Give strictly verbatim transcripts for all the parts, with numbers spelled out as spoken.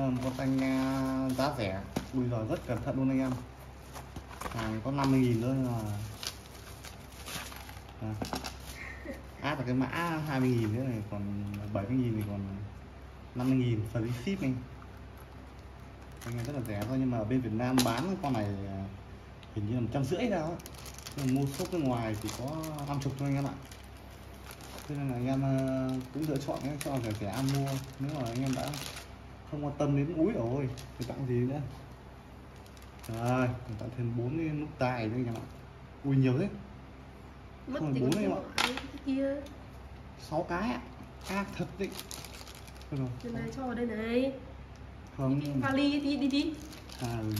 Con tai nghe giá rẻ, bây giờ rất cẩn thận luôn anh em. Hàng có năm mươi nghìn thôi mà à. Áp vào cái mã hai mươi nghìn nữa này, còn bảy mươi nghìn thì còn năm mươi nghìn free ship anh. Anh em rất là rẻ thôi, nhưng mà bên Việt Nam bán con này hình như là một trăm rưỡi sao á. Nhưng mua shop bên ngoài thì có năm chục thôi anh em ạ. Cho nên là anh em cũng lựa chọn cái cho rẻ rẻ mua. Nếu mà anh em đã không quan tâm đến úi rồi thì tặng gì nữa. Rồi, tặng thêm bốn cái nút tai nữa anh em ạ. Ui nhiều thế. Mất không thì bốn còn em ạ. cái kia. sáu cái ạ. Ác thật đấy. Rồi. Đây này, cho vào đây này. Không. Đi, vali đi đi đi. À ừ.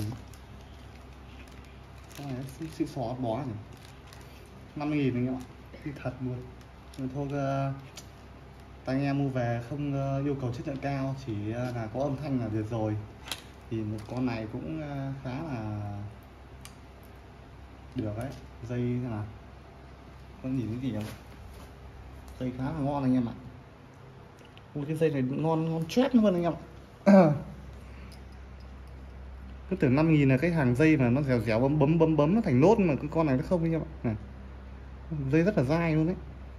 Cái này xịn xò bó này. năm mươi nghìn anh em ạ. Thì thật luôn. Rồi thôi uh, tay anh em mua về không uh, yêu cầu chất lượng cao, chỉ uh, là có âm thanh là được rồi. Thì một con này cũng uh, khá là được đấy. Dây thế nào? Con nhìn cái gì không? Dây khá là ngon anh em ạ. Một cái dây này ngon ngon chết luôn anh em ạ. Cứ tưởng năm nghìn là cái hàng dây mà nó dẻo dẻo bấm bấm bấm bấm nó thành nốt, mà cái con này nó không anh em ạ. Này. Dây rất là dai luôn đấy.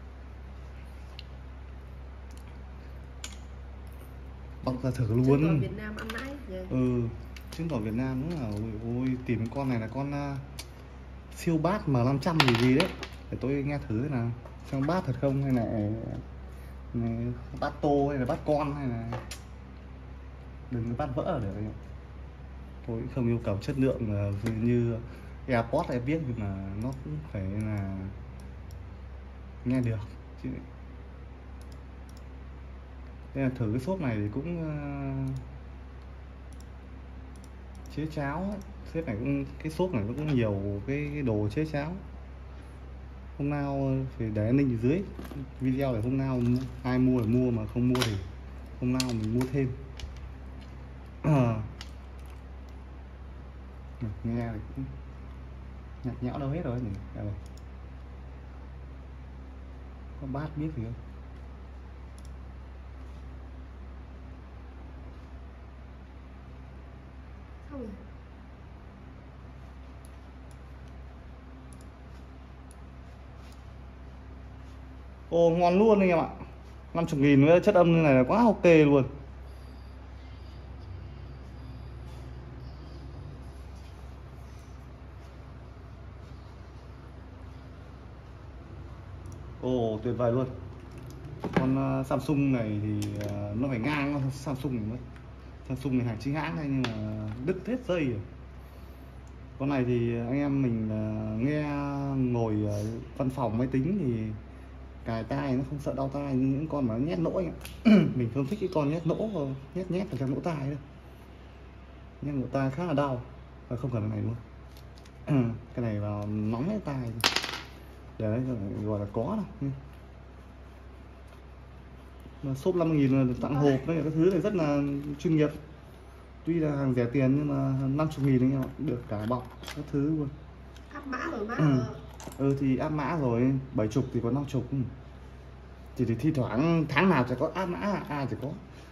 Bọc ra thử luôn. Trứng Việt Nam ăn mãi. Yeah. Ừ, trứng tỏi Việt Nam đúng là ôi, ôi tìm con này là con uh, siêu bát M năm trăm gì gì đấy. Để tôi nghe thử thế nào. Xem bát thật không, hay là này, bát tô hay là bát con, hay là đừng có bát vỡ được anh ạ. Tôi không yêu cầu chất lượng như AirPods hay biết, nhưng mà nó cũng phải là nghe được chứ. Nên là thử cái shop này thì cũng uh, chế cháo. Shop này cũng cái shop này nó cũng nhiều cái đồ chế cháo. Hôm nào thì để link ở dưới video, để hôm nào ai mua thì mua, mà không mua thì hôm nào mình mua thêm. À. Nghe thì cũng nhạt nhẽo đâu hết rồi nhỉ. Đây này. Có bát biết gì không? Không. Ồ ngon luôn anh em ạ. năm mươi nghìn với chất âm như này là quá ok luôn. Ồ tuyệt vời luôn. Con uh, Samsung này thì uh, nó phải ngang con Samsung này mất. Samsung này hàng chính hãng này, nhưng mà đứt hết dây rồi. Con này thì anh em mình uh, nghe ngồi uh, văn phòng máy tính thì cài tai nó không sợ đau tai như những con mà nó nhét lỗ anh ạ. Mình không thích cái con nhét lỗ, nhét nhét vào trong lỗ tai đâu. Nhưng lỗ tai khá là đau, và không cần cái này luôn. Cái này vào nóng hết tai. Đấy gọi là có đâu. Mà shop năm mươi nghìn là tặng hộp với các thứ này rất là chuyên nghiệp. Tuy là hàng rẻ tiền nhưng mà năm mươi nghìn anh em ạ, được cả bọc các thứ luôn. Áp mã rồi má. Ừ. Ừ thì áp mã rồi, bảy mươi thì có năm mươi. Chỉ thì thi thoảng tháng nào sẽ có áp mã, ai chỉ có.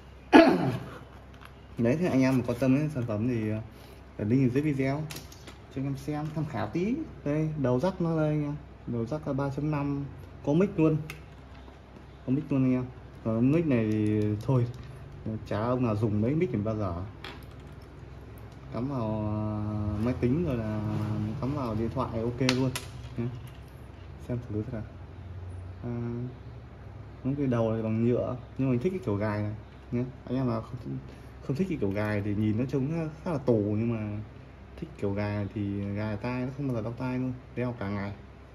Đấy thì anh em mà quan tâm đến sản phẩm thì ở link dưới video cho anh em xem tham khảo tí. Đây đầu rắc nó đây nha, đầu rắc là ba chấm năm, có mic luôn, có mic luôn anh em. Còn mic này thì thôi chả ông nào dùng mấy mic này bao giờ. Cắm vào máy tính rồi là cắm vào điện thoại ok luôn. Xem thử thế nào. À, cái đầu này bằng nhựa, nhưng mà mình thích cái kiểu gài này nhé. Anh em nào không, không thích cái kiểu gài thì nhìn nó trông khá là tù, nhưng mà thích kiểu gài thì gài tai nó không bao giờ đau tai luôn, đeo cả ngày.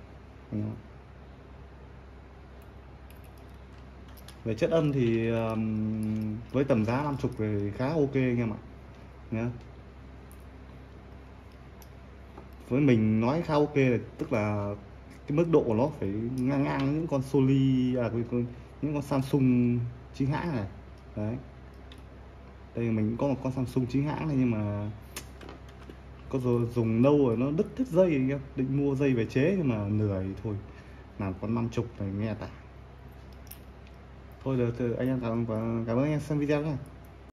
Về chất âm thì um, với tầm giá năm mươi thì khá ok anh em ạ nhé. Với mình nói khá ok là tức là cái mức độ của nó phải ngang ngang những con Sony, à, những con Samsung chính hãng này. Đấy, đây mình có một con Samsung chính hãng này, nhưng mà có rồi dùng lâu rồi nó đứt đứt dây anh em. Định mua dây về chế nhưng mà lười thôi, làm con năm mươi này nghe tả. Thôi được, anh em cảm, cảm ơn anh em xem video nha.